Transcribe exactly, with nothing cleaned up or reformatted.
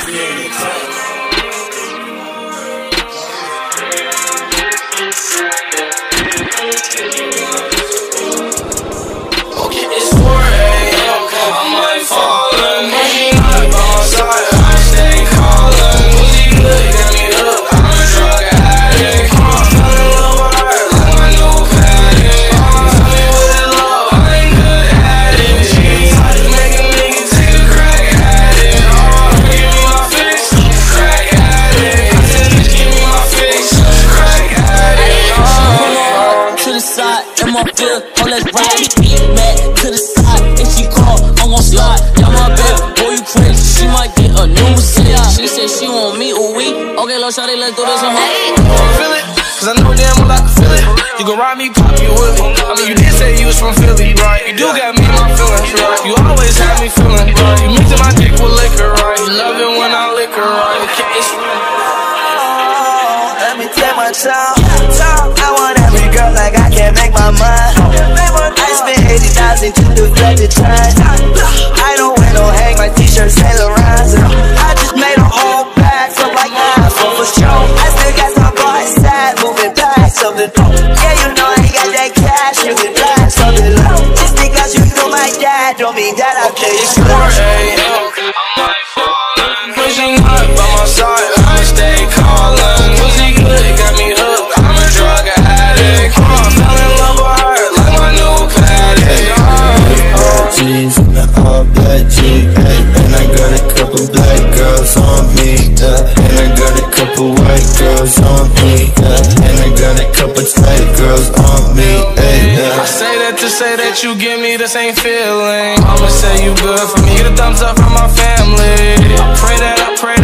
It's four A M, I might fall in. Pushing up on my side, I stay calling. Pussy good, got me hooked, I'm a drug addict. I fell in love with her like my new paddock. Tell me what is love, I ain't good at it. She tried to make a nigga take a crack at it. Oh, give me my fix, crack at it. I said, bitch, give me my fix, crack at it. Oh. To the side, in my field, oh let's ride. Back to the side, if she call, I'm gon' slide. Got my bitch, boy you crazy, she might get a new city. She said she want me, ooh wee. Okay, little shawty, let's do this one. Feel it, cause I know damn well I can feel it. You gon' ride me, pop you with me. I mean you did say you was from Philly, right? You do got me in my feelings, right? You always have me feeling, right? You mixing my dick with liquor, right? You love it when I lick her, right? It's let me take my time. I want every girl like I can't make my mind. I spent eighty thousand to deflect the time. I don't wear no hang, my t-shirt Saint Laurent. I just made a whole bag, so like that, for for sure. I still got some boys sad, moving past something. Yeah, you know I got that cash, you can blast something low. Just because you know my dad, don't mean that I pay you four A M, pushing up by my side, I stay calling. Pussy good, got me hooked, I'm a drug addict. I fell in love with her like my new paddock. Jeans, all black jeans, hey, and I got a couple black girls on me, yeah, and I got a couple white girls on me, yeah, and I got a couple tight girls on me, hey, yeah. I say that to say that you give me the same feeling. I'ma say you good for me, get a thumbs up from my family. I pray that I pray